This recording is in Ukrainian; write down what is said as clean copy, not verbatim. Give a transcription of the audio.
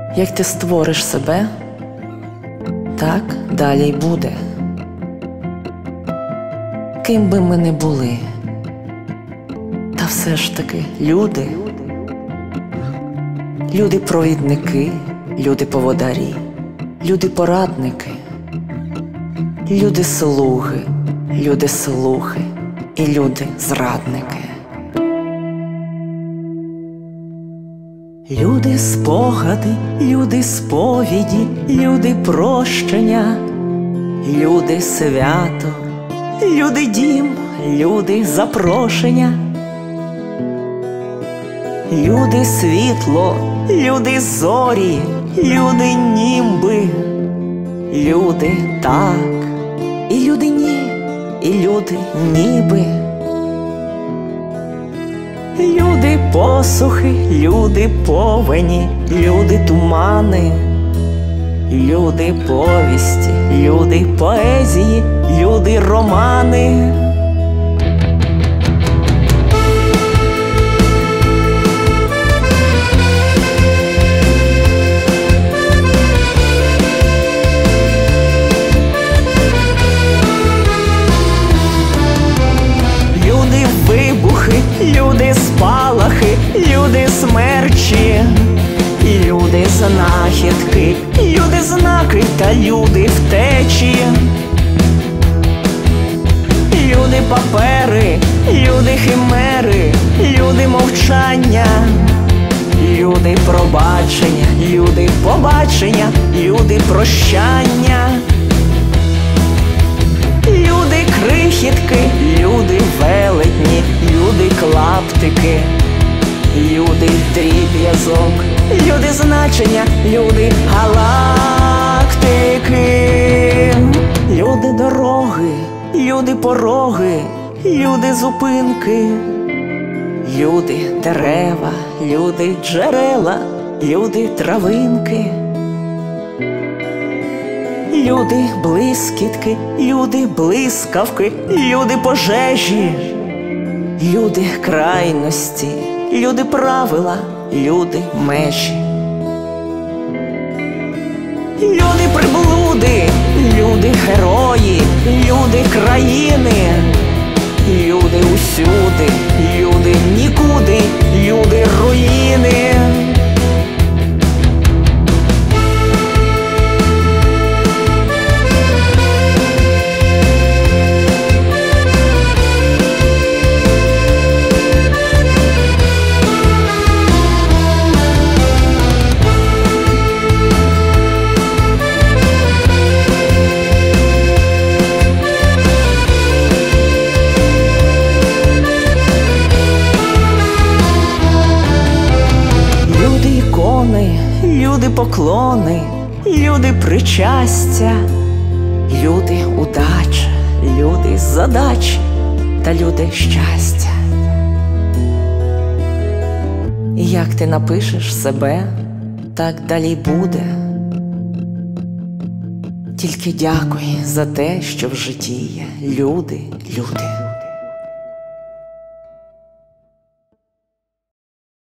Як ти створиш себе, так далі й буде. Ким би ми не були, та все ж таки люди. Люди-провідники, люди-поводарі, люди-порадники, люди-слуги, люди-слухи і люди-зрадники. Люди-спогади, люди-сповіді, люди-прощення, люди-свято, люди-дім, люди-запрошення. Люди-світло, люди-зорі, люди-німби, люди-так, і люди-ні, і люди-ніби. Люди-посухи, люди-повені, люди-тумани, люди-повісті, люди-поезії, люди-романи. Люди-спалахи, люди-смерчі, люди-знахідки, люди-знаки та люди-втечі. Люди-папери, люди-химери, люди-мовчання, люди-пробачення, люди-побачення, люди-прощання. Люди-крихітки, люди-велетні, люди-клаптики, люди-дріб'язок, люди-значення, люди-галактики. Люди-дороги, люди-пороги, люди-зупинки, люди-дерева, люди-джерела, люди-травинки. Люди-блискітки, люди-блискавки, люди-пожежі, люди-крайності, люди-правила, люди-межі. Люди-приблуди, люди-герої, люди-країни, люди-усюди, люди-нікуди, люди-руїни. Люди-поклони, люди-причастя, люди-удача, люди-задачі та люди-щастя. І як ти напишеш себе, так далі й буде. Тільки дякуй за те, що в житті є люди.